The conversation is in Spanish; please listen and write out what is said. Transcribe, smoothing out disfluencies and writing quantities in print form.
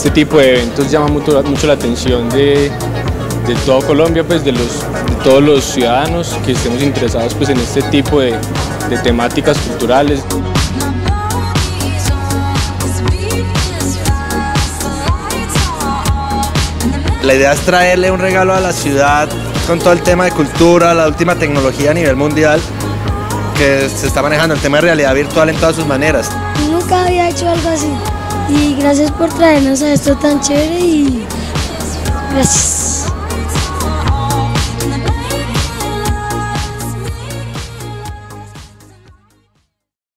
este tipo de eventos llama mucho la atención de toda Colombia, pues de todos los ciudadanos que estemos interesados pues en este tipo de temáticas culturales. La idea es traerle un regalo a la ciudad con todo el tema de cultura, la última tecnología a nivel mundial que se está manejando, el tema de realidad virtual en todas sus maneras. Nunca había hecho algo así y gracias por traernos a esto tan chévere y gracias.